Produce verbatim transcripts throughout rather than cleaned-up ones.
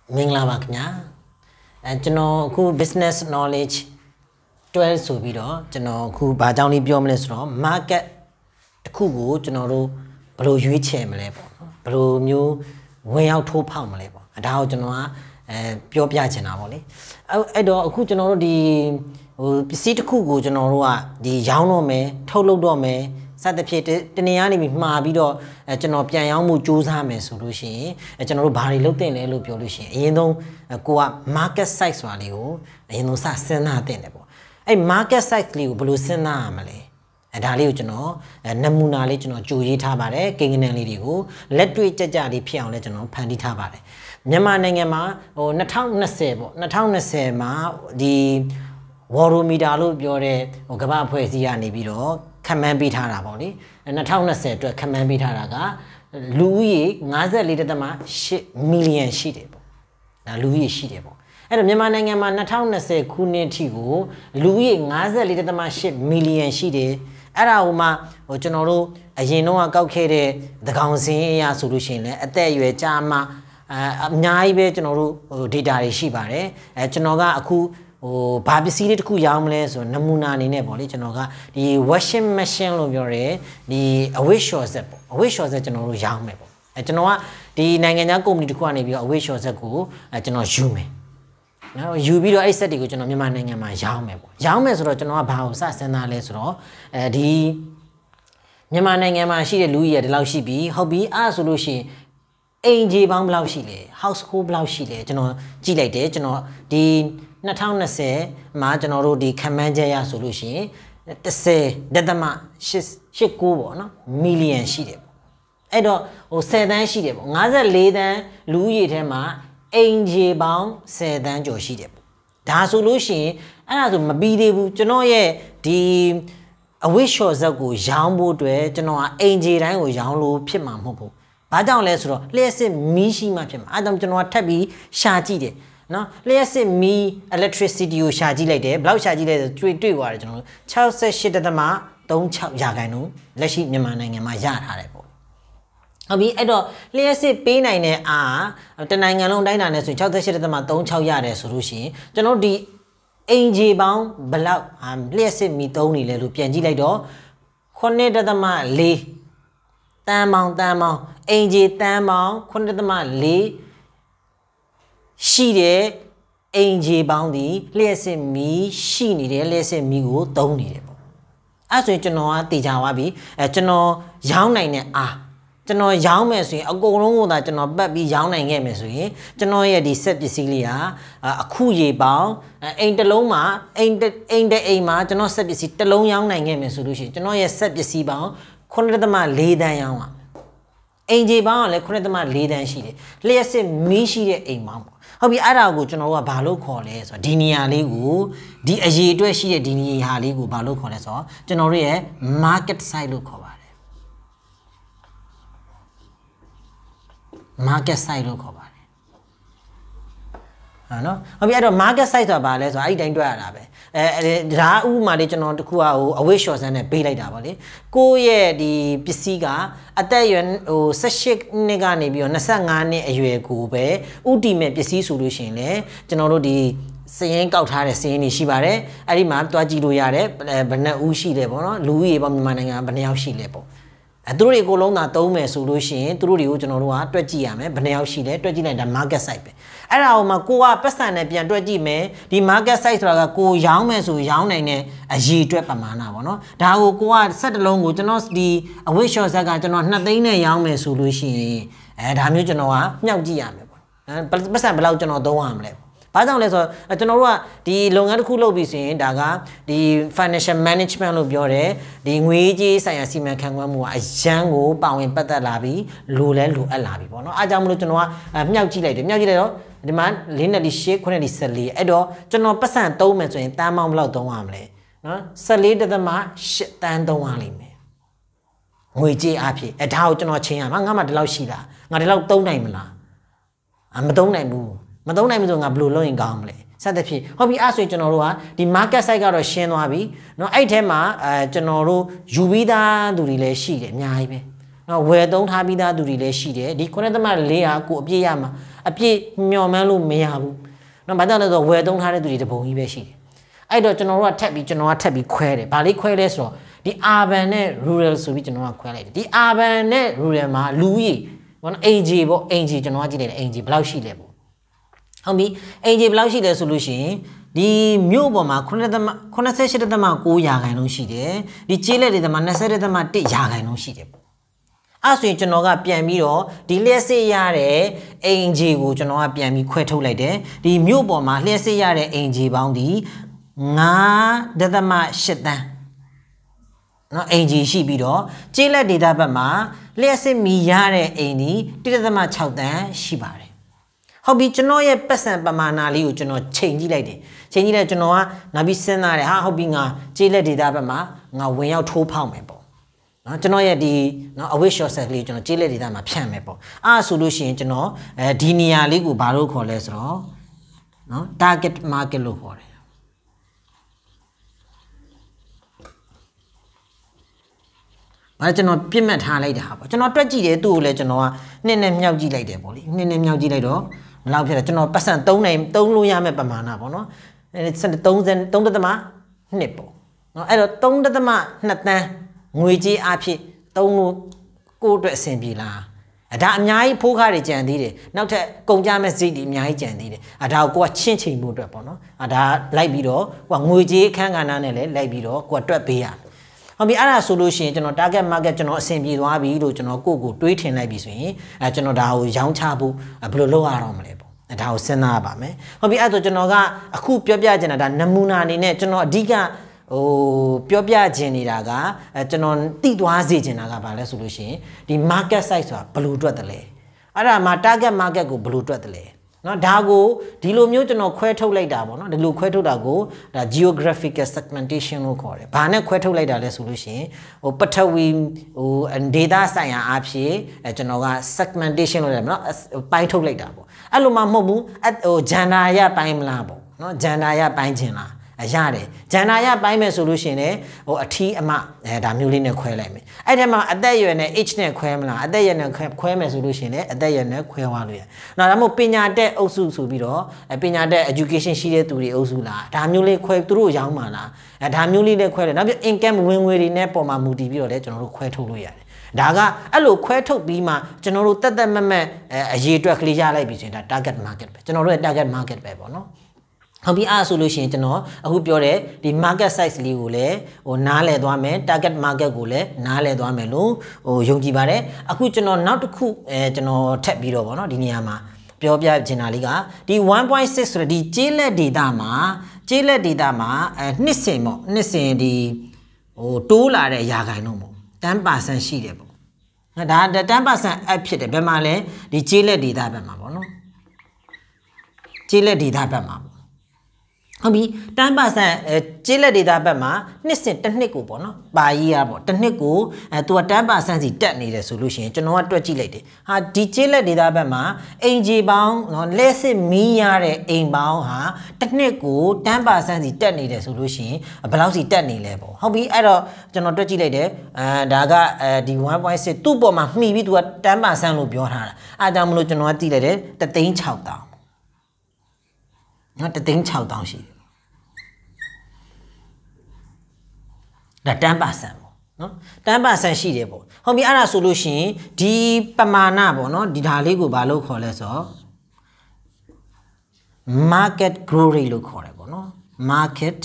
မင်္ဂလာပါခင်ဗျာအဲကျွန်တော်အခု business knowledge twelve ဆိုပြီးတော့ကျွန်တော်အခုဘာကြောင့်လေးပြောမလဲဆိုတော့ market တစ်ခုကိုကျွန်တော်တို့ဘယ်လိုရွေးချယ်မလဲပေါ့နော်ဘယ်လိုမျိုးဝင်ရောက်ထိုးဖောက်မလဲပေါ့ဒါကိုကျွန်တော်ကအဲပြောပြချင်တာပေါ့လေအဲ့အဲ့တော့အခုကျွန်တော်တို့ဒီဟိုပစ္စည်းတစ်ခုကိုကျွန်တော်တို့ကဒီရောင်းတော့မယ်ထုတ်လုပ်တော့မယ်စသဖြင့်တနေရာနေပြီးမှာပြီးတော့အဲကျွန်တော်ပြန်ရောင်းမှုစူးစမ်းမယ်ဆိုလို့ရှိရင်အဲကျွန်တော်တို့ဘာတွေလုပ်တင်လဲလို့ပြောလို့ရှိရင်အရင်ဆုံးကိုက market size ဆိုတာလေးကိုအရင်ဆုံးစစဉ်းစားတင်တယ်ပေါ့အဲ့ market size လေးကိုဘယ်လိုစဉ်းစားရမလဲအဲဒါလေးကိုကျွန်တော်နမူနာလေးကျွန်တော်ကြိုရေးထားပါတယ်ကိန်းဂဏန်းလေးတွေကိုလက်တွေ့ကြကြလေးဖြစ်အောင်လဲကျွန်တော်ဖန်တီးထားပါတယ်မြန်မာနိုင်ငံမှာဟို၂၀၂၀ပေါ့၂၀၂၀မှာဒီဝါရိုမီတာလို့ပြောတဲ့ဟိုကမ္ဘာအဖွဲ့အစည်းကနေပြီးတော့ခန့်မှန်းပေးထားတာပေါ့လေ၂၀၂၀အတွက်ခန့်မှန်းပေးထားတာကလူဦးရေ၅၄.၈မီလီယံရှိတယ်ပေါ့ဒါလူဦးရေရှိတယ်ပေါ့အဲ့တော့မြန်မာနိုင်ငံမှာ၂၀၂၀ခုနှစ်အထိကိုလူဦးရေ၅၄.၈မီလီယံရှိတယ်အဲ့ဒါဟိုမှာဟိုကျွန်တော်တို့အရင်တော့ကောက်ခဲ့တဲ့သကောင်စင်းအရာဆိုလို့ရှိရင်လည်းအသက်အရွယ်ကြာမှအအများကြီးပဲကျွန်တော်တို့ဟို data တွေရှိပါတယ်အဲကျွန်တော်ကအခုဟိုဘာပစ္စည်းလေးတစ်ခုရောင်းမလဲဆိုနမူနာအနေနဲ့ပေါ့လေကျွန်တော်ကဒီ washing machine လို့ပြောရဲဒီ away short set ပေါ့ away short set ကျွန်တော်တို့ရောင်းမယ်ပေါ့အဲကျွန်တော်ကဒီနိုင်ငံခြားကုမ္ပဏီတစ်ခုကနေပြီးတော့ away short set ကိုအဲကျွန်တော်ယူမယ်နော်ယူပြီးတော့အဲ့ set တွေကိုကျွန်တော်မြန်မာနိုင်ငံမှာရောင်းမယ်ပေါ့ရောင်းမယ်ဆိုတော့ကျွန်တော်ကဘာကိုစစဉ်းစားလဲဆိုတော့အဲဒီမြန်မာနိုင်ငံမှာရှိတဲ့လူကြီးရဒီလောက်ရှိပြီဟုတ်ပြီအဲ့ဆိုလို့ရှိရင်အိမ်ကြီးပေါင်းဘယ်လောက်ရှိလဲ household ဘယ်လောက်ရှိလဲကျွန်တော်ကြည့်လိုက်တယ်ကျွန်တော်ဒီ၂၀၂၀မှာကျွန်တော်တို့ဒီခံမှန်းချက်ရဆိုလို့ရှိရင်၁၀.၈၈၉ပေါ့နော်မီလီယံရှိတယ်ပေါ့အဲ့တော့ဟို၁၀တန်းရှိတယ်ပေါ့၅၄တန်းလူဦးရေထဲမှာအိမ်ကြီးပေါင်း၁၀တန်းကျော်ရှိတယ်ပေါ့ဒါဆိုလို့ရှိရင်အဲ့ဒါဆိုမပြီးသေးဘူးကျွန်တော်ရဲ့ဒီအဝိရှော်ဇက်ကိုရောင်းဖို့အတွက်ကျွန်တော်ကအိမ်ကြီးတိုင်းကိုရောင်းလို့ဖြစ်မှာမဟုတ်ဘူးဘာကြောင့်လဲဆိုတော့လျှက်စစ်မီးရှိမှဖြစ်မှာအဲ့ဒါကျွန်တော်ကထပ်ပြီးရှာကြည့်တယ်နော်လျှက်စစ်မီး electricity ကိုရှာကြည့်လိုက်တယ်ဘယ်လောက်ရှာကြည့်လဲဆိုတွေ့တွေ့သွားတယ်ကျွန်တော်၆၈.၃၆ ရာခိုင်နှုန်းလက်ရှိမြန်မာနိုင်ငံမှာရထားတယ်ပေါ့ဟုတ်ပြီအဲ့တော့လျှက်စစ်ပေးနိုင်တဲ့အားတနိုင်ငံလုံးတိုင်းတာနဲ့ဆိုရင်၆၈.၃၆ ရတယ်ဆိုလို့ရှိရင်ကျွန်တော်ဒီအင်ဂျီပေါင်းဘယ်လောက်လျှက်စစ်မီးသုံးနေလဲလို့ပြန်ကြည့်လိုက်တော့ခုနှစ်.၄တန်းပေါင်းတန်းပေါင်းအင်ဂျီတန်းပေါင်းခုနှစ်.၄ရှိတဲ့အိမ်ကြီးပေါင်းဒီလျှက်စစ်မီးရှိနေတဲ့လျှက်စစ်မီးကိုသုံးနေတယ်ပေါ့အဲ့ဆိုရင်ကျွန်တော်ကတည်ကြသွားပြီအဲကျွန်တော်ရောင်းနိုင်တဲ့အားကျွန်တော်ရောင်းမယ်ဆိုရင်အကုန်လုံးကိုသာကျွန်တော်ပတ်ပြီးရောင်းနိုင်ခဲ့မယ်ဆိုရင်ကျွန်တော်ရဲ့ဒီဆက်ပစ္စည်းလေးဟာအခုရေပေါင်းအိမ်တစ်လုံးမှာအိမ်အိမ်တဲ့အိမ်မှာကျွန်တော်ဆက်ပစ္စည်းတစ်လုံးရောင်းနိုင်ခဲ့မယ်ဆိုလို့ရှိရင်ကျွန်တော်ရဲ့ဆက်ပစ္စည်းပေါင်းခုနှစ်.၄တန်းရောင်းပါအိမ်ကြီးပေါင်းကလည်းခုနှစ်.၄တန်းရှိတယ်လျှက်စစ်မီးရှိတဲ့အိမ်ပေါင်းပေါ့ဟုတ်ပြီအဲ့ဒါကိုကျွန်တော်တို့ကဘာလို့ခေါ်လဲဆိုတော့ဒီနေရာလေးကိုဒီအရေးအတွက်ရှိတဲ့ဒီနေရာလေးကိုဘာလို့ခေါ်လဲဆိုတော့ကျွန်တော်တို့ရဲ့ market size လို့ခေါ်ပါတယ် market size လို့ခေါ်ပါတယ်ဟာနော်ဟုတ်ပြီအဲ့တော့ market size ဆိုတာဘာလဲဆိုတော့အဲ့ဒီတိုင်းတွက်ရတာပဲအဲဒါဥပမာလေးကျွန်တော်တခုကဟိုအဝိရှော်ဆန်းနဲ့ပေးလိုက်တာပါလေကိုယ့်ရဲ့ဒီပစ္စည်းကအသက်အရွယ်ဟို၁၈နှစ်ကနေပြီးတော့၂၅နှစ်အရွယ်ကိုပဲဥတီမဲ့ပစ္စည်းဆိုလို့ရှိရင်လေကျွန်တော်တို့ဒီစည်ရင်းကောက်ထားတဲ့စည်ရင်းတွေရှိပါတယ်အဲ့ဒီမှာတွားကြည့်လို့ရတယ်ဘယ်နှဦးရှိလဲပေါ့နော်လူဦးရေပေါ့မြန်မာနိုင်ငံဘယ်နှယောက်ရှိလဲပေါ့အဲသူတို့တွေအကုန်လုံးသာသုံးမယ်ဆိုလို့ရှိရင်သူတို့တွေကိုကျွန်တော်တို့ကတွက်ကြည့်ရမယ်ဘယ်နှယောက်ရှိလဲတွက်ကြည့်လိုက်တာ market size ပဲအဲ့ဒါဟိုမှာကိုကပတ်စံနဲ့ပြန်တွက်ကြည့်မယ်ဒီ market size ဆိုတာကကိုရောင်းမယ်ဆိုရောင်းနိုင်တဲ့အရေးအတွက်ပမာဏပေါ့နော်ဒါကိုကိုကဆက်တလုံးကိုကျွန်တော်ဒီအဝိရှော့ဇက်ကကျွန်တော်နှစ်သိန်းနဲ့ရောင်းမယ်ဆိုလို့ရှိရင်အဲဒါမျိုးကျွန်တော်ကမြှောက်ကြည့်ရမယ်ပေါ့ပတ်စံဘယ်လောက်ကျွန်တော်သုံးရမလဲဘာကြောင့်လဲဆိုတော့ကျွန်တော်တို့ကဒီလုပ်ငန်းတစ်ခုလုပ်ပြီးဆိုရင်ဒါကဒီ financial management လို့ပြောတယ်ဒီငွေကြေးဆိုင်ရာစီမံခန့်ခွဲမှုကအရန်ကိုပါဝင်ပတ်သက်လာပြီးလိုလဲလိုအပ်လာပြီပေါ့နော်အားကြောင့်မလို့ကျွန်တော်ကမြောက်ကြည့်လိုက်တယ်မြောက်ကြည့်လိုက်တော့ဒီမှာ၄နဲ့ဒီ၈ခုနဲ့ဒီ၁၄အဲ့တော့ကျွန်တော်ပတ်စံသုံးမယ်ဆိုရင်တန်းပေါင်းဘယ်လောက်သုံးရမလဲနော်၁၄.၈တန်းသုံးရလိမ့်မယ်ငွေကြေးအဖြစ်အဲဒါကိုကျွန်တော်ချင်းရမှာငါမှဒီလောက်ရှိလားငါဒီလောက်သုံးနိုင်မလားအမသုံးနိုင်ဘူးမသုံးနိုင်ဘူးဆိုငါဘယ်လိုလုပ်ရင်ကောင်းမလဲစသဖြင့်ဟုတ်ပြီအဲ့ဆိုရင်ကျွန်တော်တို့ကဒီ market size ကတော့ရှင်းသွားပြီเนาะအဲ့ထဲမှာအဲကျွန်တော်တို့ယူပြီးသားသူတွေလည်းရှိတယ်အများကြီးပဲเนาะဝယ်သုံးထားပြီးသားသူတွေလည်းရှိတယ်ဒီခုနှစ်.၄ဟာကိုအပြည့်ရမှာအပြည့်မျှော်မှန်းလို့မရဘူးနော်ဘာကြောင့်လဲဆိုတော့ဝယ်သုံးထားတဲ့သူတွေတပုံကြီးပဲရှိတယ်အဲ့တော့ကျွန်တော်တို့ကထပ်ပြီးကျွန်တော်ကထပ်ပြီးခွဲတယ်ဘာလေးခွဲလဲဆိုတော့ဒီ urban နဲ့ rural ဆိုပြီးကျွန်တော်ကခွဲလိုက်တယ်ဒီ urban နဲ့ rural မှာလူကြီးဘောနော် ag ပေါ့ ag ကျွန်တော်ကကြည့်လိုက်တယ် ag ဘယ်လောက်ရှိလဲပေါ့ဟုတ်ပြီ ag ဘယ်လောက်ရှိလဲဆိုလို့ရှိရင်ဒီမြို့ပေါ်မှာ9.98.9ရာခိုင်နှုန်းရှိတယ်ဒီကျေးလက်တွေမှာ20.1ရာခိုင်နှုန်းရှိတယ်ပေါ့အဲ့ဆိုရင်ကျွန်တော်ကပြန်ပြီးတော့ဒီလျှက်စစ်ရတဲ့အင်ဂျီကိုကျွန်တော်ကပြန်ပြီးခွဲထုတ်လိုက်တယ်ဒီမြို့ပေါ်မှာလျှက်စစ်ရတဲ့အင်ဂျီပေါင်းဒီ9.8တန်းနော်အင်ဂျီရှိပြီးတော့ကျေးလက်ဒေတာဘက်မှာလျှက်စစ်မီရတဲ့အင်ဒီ1.6တန်းရှိပါတယ်ဟုတ်ပြီကျွန်တော်ရဲ့ပတ်စံပမာဏလေးကိုကျွန်တော်ချိန်ကြည့်လိုက်တယ်ချိန်ကြည့်လိုက်ကျွန်တော်ကနောက်ပြီးစဉ်းစားတယ်ဟာဟုတ်ပြီငါကျေးလက်ဒေတာဘက်မှာငါဝင်ရောက်ထိုးဖောက်မယ်ပေါ့နော်ကျွန်တော်ရဲ့ဒီနော် away short set လေးကျွန်တော်ကျေးလက်ဒေတာမှာဖြန့်မယ်ပေါ့အဲ့ဆိုလို့ရှိရင်ကျွန်တော်အဲဒီနေရာလေးကိုဘာလို့ခေါ်လဲဆိုတော့နော် target market လို့ခေါ်တယ်အဲ့ကျွန်တော်ပြစ်မှတ်ထားလိုက်တာပေါ့ကျွန်တော်တွက်ကြည့်တယ်သူ့ကိုလည်းကျွန်တော်ကနှစ်နဲ့မြောက်ကြည့်လိုက်တယ်ပေါ့လေနှစ်နဲ့မြောက်ကြည့်လိုက်တော့ဘယ်လောက်ဖြစ်လဲကျွန်တော်ပတ်စံ3နိုင်3လို့ရမယ့်ပမာဏပေါ့နော်အဲ3.2ပေါ့နော်အဲ့တော့3.2တန်းငွေကြေးအဖြစ်3လို့ကိုယ့်အတွက်အဆင်ပြေလားအဒါအများကြီးဖိုးခါတွေကြံသေးတယ်နောက်ထပ်ကုန်ကြမဲ့စိတ်တွေအများကြီးကြံသေးတယ်အဒါကိုကိုကချင်းချိန်ဖို့အတွက်ပေါ့နော်အဒါလိုက်ပြီးတော့ကိုကငွေကြေးအခန်းကဏ္ဍနဲ့လည်းလိုက်ပြီးတော့ကိုကတွက်ပေးရတယ်ဟုတ်ပြီအဲ့ဒါဆိုလို့ရှိရင်ကျွန်တော် target market ကျွန်တော်အဆင်ပြေသွားပြီလို့ကျွန်တော်ကိုယ့်ကိုတွေးထင်လိုက်ပြီဆိုရင်အဲကျွန်တော်ဒါကိုရောင်းချဖို့ဘယ်လိုလုပ်ရအောင်မလဲပေါ့အဲဒါကိုစဉ်းစားရပါမယ်ဟုတ်ပြီအဲ့ဆိုကျွန်တော်ကအခုပြောပြချင်တာဒါနမူနာအနေနဲ့ကျွန်တော်အဓိကဟိုပြောပြချင်နေတာကအဲကျွန်တော်သိသွားစေချင်တာကဘာလဲဆိုလို့ရှိရင်ဒီ market size ဆိုတာဘယ်လိုတွက်တယ်လဲအဲ့ဒါမှာ target market ကိုဘယ်လိုတွက်တယ်လဲနော်ဒါကိုဒီလိုမျိုးကျွန်တော်ခွဲထုတ်လိုက်တာပေါ့နော်ဒီလိုခွဲထုတ်တာကိုဒါ geographical segmentation လို့ခေါ်တယ်။ဘာနဲ့ခွဲထုတ်လိုက်တာလဲဆိုလို့ရှိရင်ဟိုပထဝီဟို data ဆိုင်ရာအဖြစ်အဲကျွန်တော်က segmentation လို့ရတယ်နော်ပိုင်းထုတ်လိုက်တာပေါ့။အဲ့လိုမှမဟုတ်ဘူးဟို gender ရပိုင်းမလားပေါ့နော် gender ရပိုင်းခြင်းလားအရတယ်ဂျန်နာရပိုင်းမယ်ဆိုလို့ရှိရင်လည်းဟိုအထီးအမအဲဒါမျိုးလေးနဲ့ခွဲလိုက်မယ်အဲ့ထဲမှာအသက်အရွယ်နဲ့ age နဲ့ခွဲမလားအသက်အရွယ်နဲ့ခွဲမယ်ဆိုလို့ရှိရင်လည်းအသက်အရွယ်နဲ့ခွဲသွားလို့ရနောက်ဒါမှမဟုတ်ပညာတတ်အုပ်စုဆိုပြီးတော့ပညာတတ် education ရှိတဲ့သူတွေအုပ်စုလားဒါမျိုးလေးခွဲသူတို့ရောင်းပါလားအဲဒါမျိုးလေးလည်းခွဲတယ်နောက်ပြီး income ဝင်ငွေတွေနဲ့ပေါ်မှာမူတည်ပြီးတော့လည်းကျွန်တော်တို့ခွဲထုတ်လို့ရတယ်ဒါကအဲ့လိုခွဲထုတ်ပြီးမှကျွန်တော်တို့တက်တက်မက်မက်အရေးအတွက်ကလေးရလိုက်ပြီဆိုရင်ဒါ target market ပဲကျွန်တော်တို့ရဲ့ target market ပဲပေါ့နော်ဟုတ်ပြီအဲ့ဆိုလို့ရှိရင်ကျွန်တော်အခုပြောတဲ့ဒီ market size လေးကိုလည်းဟိုနားလည်သွားမယ် target market ကိုလည်းနားလည်သွားမယ်လို့ဟိုယုံကြည်ပါတယ်အခုကျွန်တော်နောက်တစ်ခုအဲကျွန်တော်ထပ်ပြီးတော့ဗောနော်ဒီနေရာမှာပြောပြချင်တာလေးကဒီ one point six ဆိုတဲ့ဒီကျေးလက် data မှာကျေးလက် data မှာအဲနှစ်စဉ်ပေါ့နှစ်စဉ်ဒီဟိုတိုးလာတဲ့ရာခိုင်နှုန်းပေါ့ten percent ရှိတယ်ပေါ့ဒါ ten percent up ဖြစ်တယ်ဘယ်မှာလဲဒီကျေးလက် data ဘက်မှာပေါ့နော်ကျေးလက် data ဘက်မှာဟုတ်ပြီten percentအဲကျေးလက် data ဘက်မှာနှစ်စဉ်တစ်နှစ်ကိုပေါ့နော်ပါကြီးရပေါ့တစ်နှစ်ကိုအဲသူကten percent စီတက်နေတယ်ဆိုလို့ရှိရင်ကျွန်တော်ကတွက်ကြည့်လိုက်တယ်ဟာဒီကျေးလက် data ဘက်မှာအိမ်ကြီးပေါင်းနော်လက်စစ်မီးရတဲ့အိမ်ပေါင်းဟာတစ်နှစ်ကိုten percent စီတက်နေတယ်ဆိုလို့ရှိရင်ဘယ်လောက်စီတက်နေလဲပေါ့ဟုတ်ပြီအဲ့တော့ကျွန်တော်တွက်ကြည့်လိုက်တယ်အဲဒါကအဲဒီ one point six သူ့ပေါ်မှာမှီပြီးသူကten percent လို့ပြောထားတာအဲဒါကြောင့်မလို့ကျွန်တော်ကကြည့်လိုက်တယ်တသိန်း၆သောင်းနော်တသိန်း၆သောင်းရှိတယ်ဒါten percent ပေါ့နော်ten percent ရှိတယ်ပေါ့ဟုတ်ပြီအဲ့ဒါဆိုလို့ရှိရင်ဒီပမာဏပေါ့နော်ဒီဓာလေးကိုဘာလို့ခေါ်လဲဆိုတော့ market growth rate လို့ခေါ်တယ်ပေါ့နော် market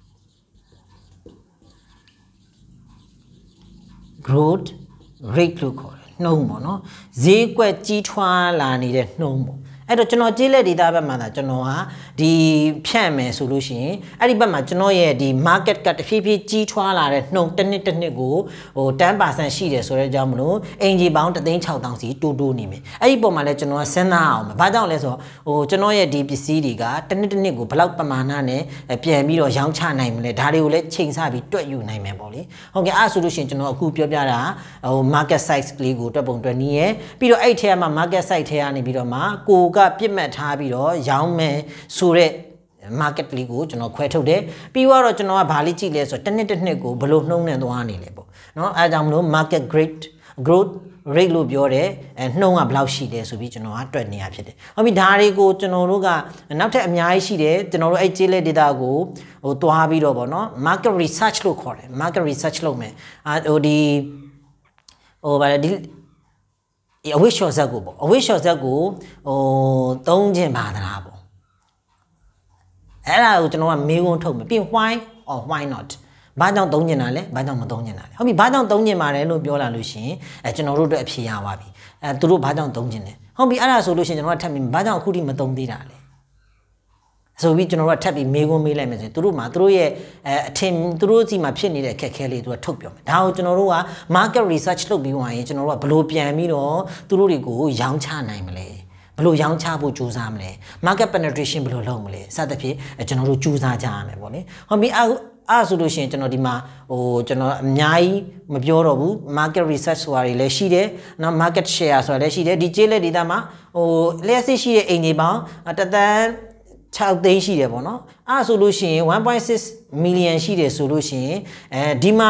growth rate လို့ခေါ်တယ်နှုန်းပေါ့နော်ဈေးကွက်ကြီးထွားလာနေတဲ့နှုန်းပေါ့အဲ့တော့ကျွန်တော်ကျေးလက် data ဘက်မှာဒါကျွန်တော်ဟာဒီဖြန့်မယ်ဆိုလို့ရှိရင်အဲ့ဒီဘက်မှာကျွန်တော်ရဲ့ဒီ market ကတဖြည်းဖြည်းကြီးထွားလာတဲ့နှုန်းတစ်နှစ်တစ်နှစ်ကိုဟိုten percent ရှိတယ်ဆိုတဲ့အကြောင်းမလို့အင်ဂျီပေါင်းတသိန်း၆သောင်းစီတိုးတိုးနေမယ်အဲ့ဒီပုံမှာလည်းကျွန်တော်ကစဉ်းစားအောင်ဘာကြောင့်လဲဆိုတော့ဟိုကျွန်တော်ရဲ့ဒီပစ္စည်းတွေကတစ်နှစ်တစ်နှစ်ကိုဘယ်လောက်ပမာဏနဲ့ပြန်ပြီးတော့ရောင်းချနိုင်မလဲဒါတွေကိုလည်းချိန်ဆပြီးတွက်ယူနိုင်မယ်ပေါ့လေဟုတ်ကဲ့အဲ့ဆိုလို့ရှိရင်ကျွန်တော်အခုပြောပြတာဟို market size ကလေးကိုတွက်ပုံတွက်နည်းရပြီးတော့အဲ့ထဲမှာ market size ထဲကနေပြီးတော့မှကိုကပြစ်မှတ်ထားပြီးတော့ရောင်းမယ်ဆိုတဲ့ market လေးကိုကျွန်တော်ခွဲထုတ်တယ်ပြီးတော့ကျွန်တော်ကဘာလေးကြည့်လဲဆိုတော့တစ်နှစ်တစ်နှစ်ကိုဘယ်လိုနှုံးနဲ့သွားနေလဲပေါ့เนาะအဲဒါကြောင့်မလို့ market growth growth rate လို့ပြောတယ်အဲနှုံးကဘယ်လောက်ရှိတယ်ဆိုပြီးကျွန်တော်ကတွက်နေရဖြစ်တယ်ဟုတ်ပြီဒါတွေကိုကျွန်တော်တို့ကနောက်ထပ်အများကြီးရှိတယ်ကျွန်တော်တို့အဲ့ကျေးလက် data ကိုဟိုတွားပြီးတော့ဗောနော် market research လို့ခေါ်တယ် market research လုပ်မယ်အာဟိုဒီဟိုဗါလေဒီအဝိရှော့ဇက်ကိုပေါ့အဝိရှော့ဇက်ကိုဟိုသုံးခြင်းပါသလားပေါ့အဲ့ဒါကိုကျွန်တော်ကမေးခွန်းထုတ်မယ်ပြီး why or why not ဘာကြောင့်သုံးကျင်တာလဲဘာကြောင့်မသုံးကျင်တာလဲဟုတ်ပြီဘာကြောင့်သုံးကျင်ပါတယ်လို့ပြောလာလို့ရှိရင်အဲကျွန်တော်တို့အတွက်အဖြေရပါပြီအဲသူတို့ဘာကြောင့်သုံးကျင်လဲဟုတ်ပြီအဲ့ဒါဆိုလို့ရှိရင်ကျွန်တော်ကထပ်ပြီးဘာကြောင့်အခုထိမသုံးသေးတာလဲဆိုပြီးကျွန်တော်တို့ကထပ်ပြီးမေးခွန်းမေးလိုက်မယ်ဆိုရင်သူတို့မှာသူတို့ရဲ့အဲအထင်သူတို့စီမှာဖြစ်နေတဲ့အခက်အခဲလေးသူကထုတ်ပြောမယ်ဒါကိုကျွန်တော်တို့က market research လုပ်ပြီးသွားရင်ကျွန်တော်တို့ကဘယ်လိုပြန်ပြီးတော့သူတို့တွေကိုရောင်းချနိုင်မလဲဘယ်လိုရောင်းချဖို့ကြိုးစားမလဲ market penetration ဘယ်လိုလုပ်မလဲစသဖြင့်ကျွန်တော်တို့ကြိုးစားကြရမယ်ပေါ့လေဟုတ်ပြီအဲ့အဲ့ဆိုလို့ရှိရင်ကျွန်တော်ဒီမှာဟိုကျွန်တော်အများကြီးမပြောတော့ဘူး market research ဆိုတာတွေလည်းရှိတယ်နော် market share ဆိုတာလည်းရှိတယ်ဒီကျေးလက်ဒေသမှာဟိုလျှက်စစ်ရှိတဲ့အိမ်တွေပေါင်းတသန်း6သိန်းရှိတယ်ပေါ့နော်အဲ့ဆိုလို့ရှိရင်one point six million ရှိတယ်ဆိုလို့ရှိရင်အဲဒီမှာ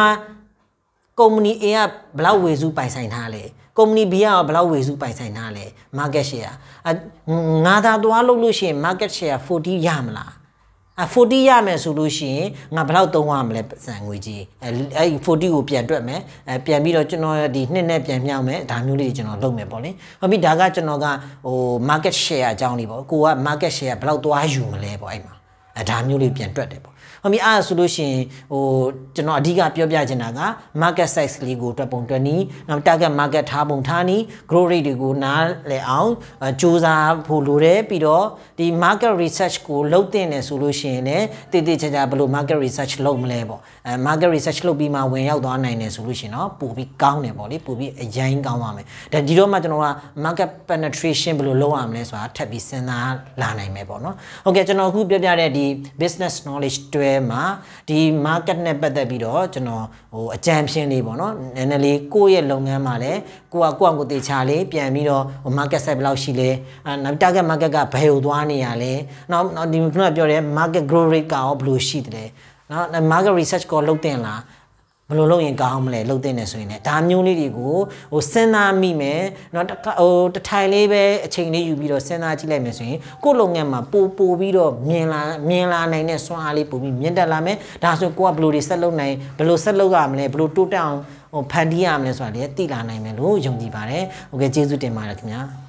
company A ကဘယ်လောက်ဝေစုပိုင်ဆိုင်ထားလဲcompany B ကဘယ်လောက်ဝေစုပိုင်ဆိုင်ထားလဲ market share ငါသာသွားလို့လို့ရှိရင် market share forty ရမလားအဲfortyရမယ်ဆိုလို့ရှိရင်ငါဘယ်လောက်သုံးရမလဲစံငွေကြီးအဲအဲ့fortyကိုပြန်တွက်မယ်အဲပြန်ပြီးတော့ကျွန်တော်ဒီနှစ်နဲ့ပြန်မြောက်မယ်ဒါမျိုးလေးကျွန်တော်လုပ်မယ်ပေါ့လေဟုတ်ပြီဒါကကျွန်တော်ကဟို market share အကြောင်းလေးပေါ့ကိုက market share ဘယ်လောက်သွားယူမလဲပေါ့အဲ့မှာအဲဒါမျိုးလေးပြန်တွက်တယ်ပေါ့ဟုတ်ပြီအဲ့ဒါဆိုလို့ရှိရင်ဟိုကျွန်တော်အဓိကပြောပြချင်တာက market size လေးကိုတွက်ပုံတွက်နည်းနောက် target market ထားပုံထားနည်း growth rate တွေကိုနားလည်အောင်စူးစမ်းဖို့လိုတယ်ပြီးတော့ဒီ market research ကိုလုပ်တင်တယ်ဆိုလို့ရှိရင်လည်းတည်တည်ချာချာဘယ်လို market research လုပ်မလဲပေါ့အဲ market research လုပ်ပြီးမှဝင်ရောက်သွားနိုင်တယ်ဆိုလို့ရှိရင်တော့ပိုပြီးကောင်းတယ်ပေါ့လေပိုပြီးအရင်ကောင်းပါမယ်ဒါဒီတော့မှကျွန်တော်က market penetration ဘယ်လိုလုပ်ရမလဲဆိုတာထပ်ပြီးစဉ်းစားလာနိုင်မယ်ပေါ့နော်ဟုတ်ကဲ့ကျွန်တော်အခုပြောပြတဲ့ဒီ business knowledge တွဲမှာဒီ market နဲ့ပတ်သက်ပြီးတော့ကျွန်တော်ဟိုအကြံဖြင်းလေးပေါ့နော်နည်းနည်းလေးကိုယ့်ရဲ့လုပ်ငန်းမှာလည်းကိုကကိုယ့်အကိုတေချာလေးပြန်ပြီးတော့ဟို market size ဘယ်လောက်ရှိလဲအဲနောက် target market ကဘယ်ကိုသွားနေရလဲနောက်ဒီခုနကပြောတဲ့ market growth rate ကရောဘယ်လိုရှိတယ်နော် market research ကိုလုပ်တင်လားဘယ်လိုလုပ်ရင်ကောင်းမလဲလုပ်တင်နေဆိုရင်လည်းဒါမျိုးလေးတွေကိုဟိုစဉ်းစားမိမယ်เนาะဟိုတထိုင်လေးပဲအချိန်လေးယူပြီးတော့စဉ်းစားကြည့်လိုက်မယ်ဆိုရင်ကိုယ့်လုပ်ငန်းမှာပို့ပို့ပြီးတော့မြင်လာမြင်လာနိုင်တဲ့စွမ်းအားလေးပို့ပြီးမြင့်တက်လာမယ်ဒါဆိုကိုကဘယ်လိုတွေဆက်လုပ်နိုင်ဘယ်လိုဆက်လုပ်ရမလဲဘယ်လိုတိုးတက်အောင်ဟိုဖန်တီးရမလဲဆိုတာလည်းသိလာနိုင်မယ်လို့ယုံကြည်ပါတယ်ဟုတ်ကဲ့ကျေးဇူးတင်ပါတယ်ခင်ဗျာ